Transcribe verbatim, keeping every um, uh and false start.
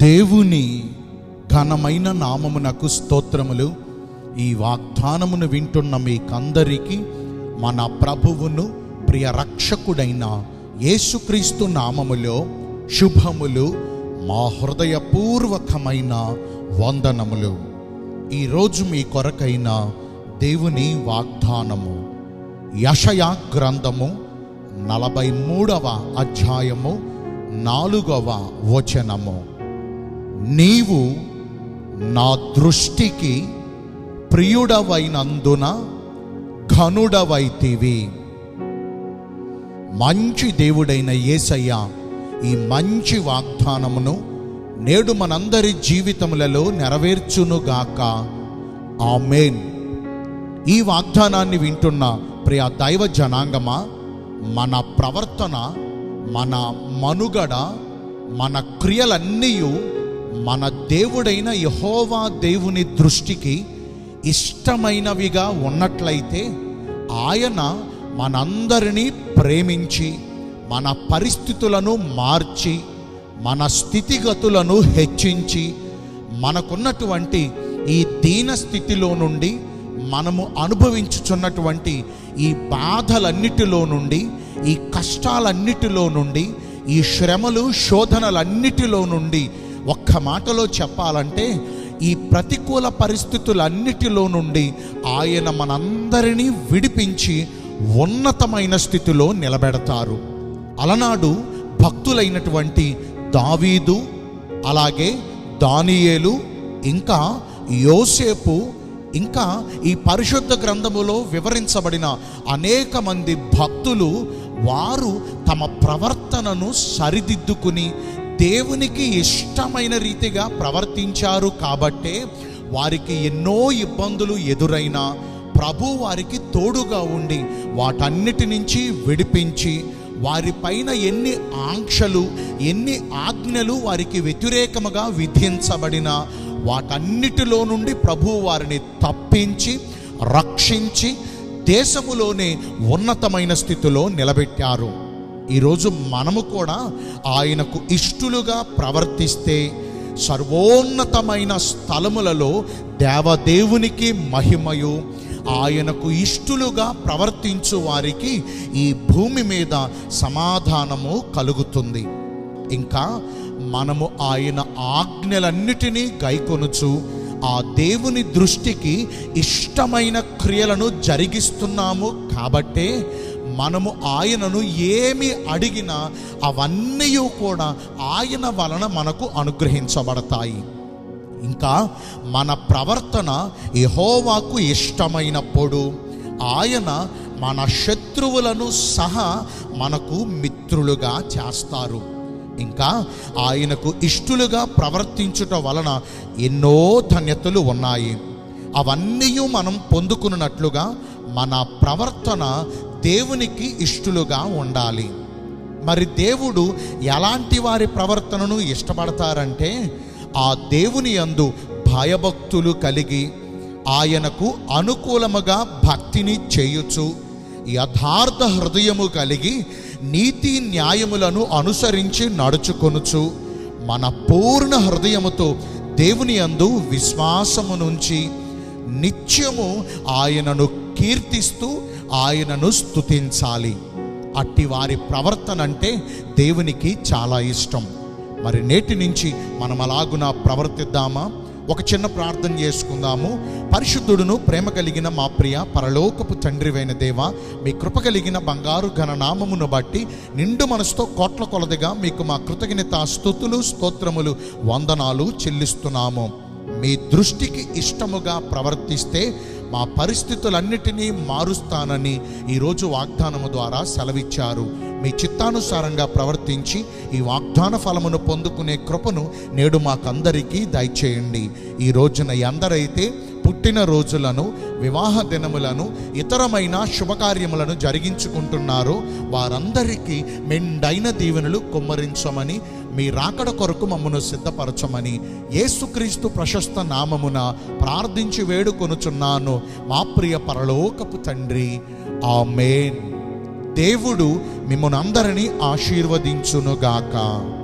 దేవుని ఘనమైన నామమునకు స్తోత్రములు. ఈ వాగ్దానమును వింటున్న మీకందరికీ మన ప్రభువును ప్రియ రక్షకుడైన యేసుక్రీస్తు నామములో శుభములు, మా హృదయపూర్వకమైన వందనములు. ఈరోజు మీ కొరకైన దేవుని వాగ్దానము యెషయా గ్రంథము నలభై మూడవ అధ్యాయము నాలుగవ వచనము. నీవు నా దృష్టికి ప్రియుడవైనందున ఘనుడవైతివి. మంచి దేవుడైన యేసయ్య ఈ మంచి వాగ్దానమును నేడు మనందరి జీవితములలో నెరవేర్చునుగాక. ఆమేన్. ఈ వాగ్దానాన్ని వింటున్న ప్రియ దైవ జనాంగమా, మన ప్రవర్తన, మన మనుగడ, మన క్రియలన్నీ మన దేవుడైన యెహోవా దేవుని దృష్టికి ఇష్టమైనవిగా ఉన్నట్లయితే ఆయన మనందరినీ ప్రేమించి మన పరిస్థితులను మార్చి మన స్థితిగతులను హెచ్చించి మనకున్నటువంటి ఈ దీన స్థితిలో నుండి, మనము అనుభవించుచున్నటువంటి ఈ బాధలన్నిటిలో నుండి, ఈ కష్టాలన్నిటిలో నుండి, ఈ శ్రమలు శోధనలన్నిటిలో నుండి ఒక్క మాటలో చెప్పాలంటే ఈ ప్రతికూల పరిస్థితులన్నిటిలో నుండి ఆయన మనందరినీ విడిపించి ఉన్నతమైన స్థితిలో నిలబెడతారు. అలనాడు భక్తులైనటువంటి దావీదు, అలాగే దానియేలు, ఇంకా యోసేపు, ఇంకా ఈ పరిశుద్ధ గ్రంథములో వివరించబడిన అనేక మంది భక్తులు వారు తమ ప్రవర్తనను సరిదిద్దుకుని దేవునికి ఇష్టమైన రీతిగా ప్రవర్తించారు. కాబట్టే వారికి ఎన్నో ఇబ్బందులు ఎదురైనా ప్రభు వారికి తోడుగా ఉండి వాటన్నిటి నుంచి విడిపించి, వారిపైన ఎన్ని ఆంక్షలు, ఎన్ని ఆజ్ఞలు వారికి వ్యతిరేకముగా విధించబడిన వాటన్నిటిలో నుండి ప్రభు వారిని తప్పించి రక్షించి దేశములోనే ఉన్నతమైన స్థితిలో నిలబెట్టారు. ఈరోజు మనము కూడా ఆయనకు ఇష్టలుగా ప్రవర్తిస్తే సర్వోన్నతమైన స్థలములలో దేవదేవునికి మహిమయు, ఆయనకు ఇష్టలుగా ప్రవర్తించు వారికి ఈ భూమి మీద సమాధానము కలుగుతుంది. ఇంకా మనము ఆయన ఆజ్ఞలన్నిటినీ గైకొనుచు ఆ దేవుని దృష్టికి ఇష్టమైన క్రియలను జరిగిస్తున్నాము. కాబట్టే మనము ఆయనను ఏమి అడిగినా అవన్నీ కూడా ఆయన వలన మనకు అనుగ్రహించబడతాయి. ఇంకా మన ప్రవర్తన యెహోవాకు ఇష్టమైనప్పుడు ఆయన మన శత్రువులను సహా మనకు మిత్రులుగా చేస్తారు. ఇంకా ఆయనకు ఇష్టలుగా ప్రవర్తించుట వలన ఎన్నో ధన్యతలు ఉన్నాయి. అవన్నీ మనం పొందుకున్నట్లుగా మన ప్రవర్తన దేవునికి ఇష్టలుగా ఉండాలి. మరి దేవుడు ఎలాంటి వారి ప్రవర్తనను ఇష్టపడతారంటే, ఆ దేవుని యందు భయభక్తులు కలిగి ఆయనకు అనుకూలముగా భక్తిని చేయుచు యథార్థ హృదయము కలిగి నీతి న్యాయములను అనుసరించి నడుచుకొనుచు మన పూర్ణ హృదయముతో దేవుని యందు విశ్వాసము నుంచి నిత్యము ఆయనను కీర్తిస్తూ ఆయనను స్తుతించాలి. అట్టి వారి ప్రవర్తన అంటే దేవునికి చాలా ఇష్టం. మరి నేటి నుంచి మనం అలాగున ప్రవర్తిద్దామా? ఒక చిన్న ప్రార్థన చేసుకుందాము. పరిశుద్ధుడును ప్రేమ కలిగిన మా ప్రియ పరలోకపు తండ్రివైన దేవ, మీ కృప కలిగిన బంగారు ఘన నామమును బట్టి నిండు మనసుతో కోట్ల కొలదిగా మీకు మా కృతజ్ఞత స్తుతులు స్తోత్రములు వందనాలు చెల్లిస్తున్నాము. మీ దృష్టికి ఇష్టముగా ప్రవర్తిస్తే మా పరిస్థితులన్నిటినీ మారుస్తానని ఈరోజు వాగ్దానము ద్వారా సెలవిచ్చారు. మీ చిత్తానుసారంగా ప్రవర్తించి ఈ వాగ్దాన ఫలమును పొందుకునే కృపను నేడు మాకందరికీ దయచేయండి. ఈ రోజున ఎందరైతే పుట్టిన రోజులను, వివాహ దినములను, ఇతరమైన శుభకార్యములను జరిగించుకుంటున్నారో వారందరికీ మెండైన దీవెనలు కుమ్మరించమని, మీ రాకడ కొరకు మమ్మను సిద్ధపరచమని యేసుక్రీస్తు ప్రశస్త నామమున ప్రార్థించి వేడుకొనుచున్నాను మా ప్రియ పరలోకపు తండ్రి. ఆమేన్. దేవుడు మిమ్మల్ని అందరినీ ఆశీర్వదించునుగాక.